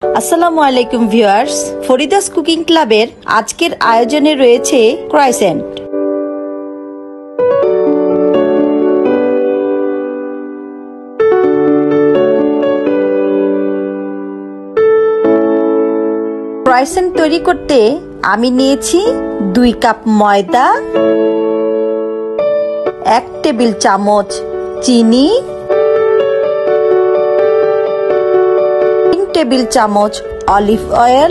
আসসালামু আলাইকুম viewers, ফরিদাস cooking ক্লাবের আজকের আয়োজনে রয়েছে ক্রয়েসেন্ট। ক্রয়েসেন্ট তৈরি করতে আমি নিয়েছি 2 কাপ ময়দা, 1 টেবিল চামচ চিনি, 3 টেবিল চামচ অলিভ অয়েল,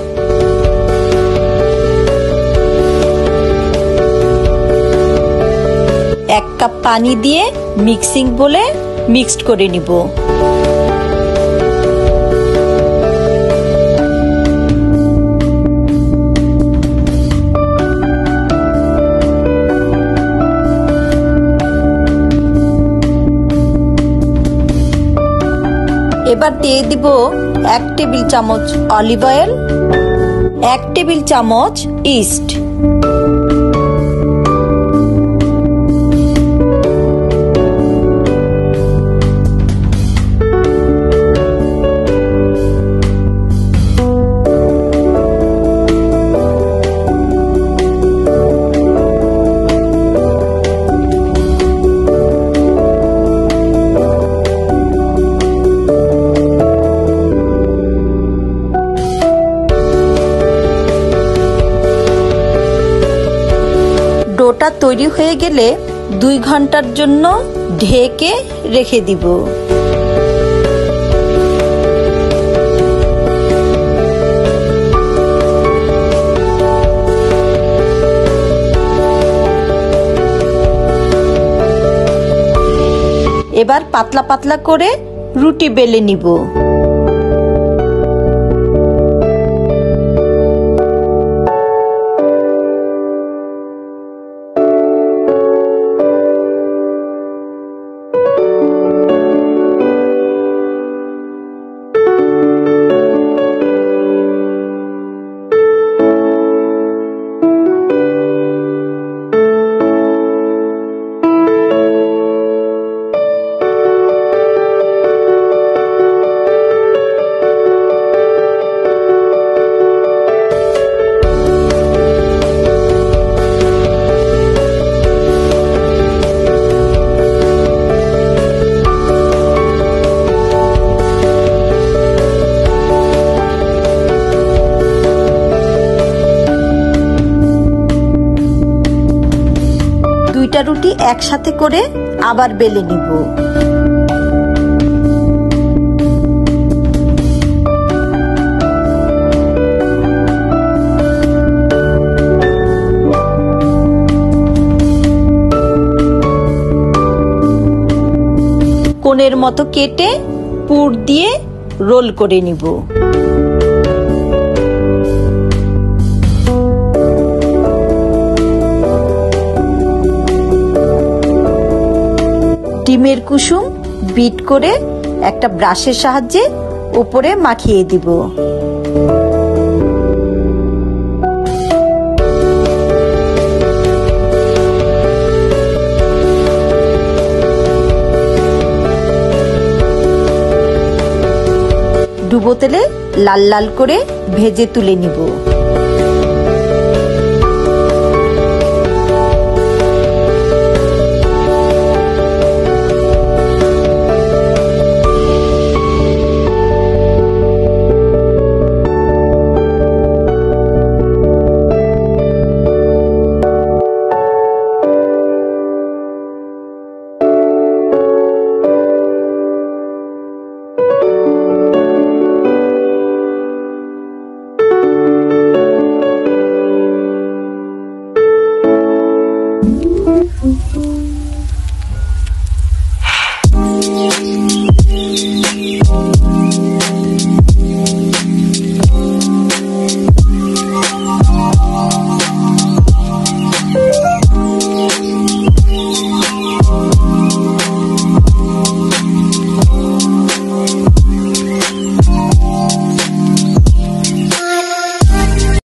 1 কাপ পানি দিয়ে মিক্সিং বলে মিক্সড করে নিব। এবার দিয়ে দিব 1 টেবিল চামচ অলিভ অয়েল, 1 টেবিল চামচ ইস্ট, ডোটা তৈরি হয়ে গেলে 2 ঘন্টার জন্য ঢেকে রেখে দিব। এবার পাতলা পাতলা করে রুটি বেলে নিব। দুইটা রুটি একসাথে করে আবার বেলে নিব। কোণের মতো কেটে পুর দিয়ে রোল করে নিব। ডিমের কুসুম বিট করে একটা ব্রাশের সাহায্যে উপরে মাখিয়ে দিব। ডুবো তেলে লাল লাল করে ভেজে তুলে নিব।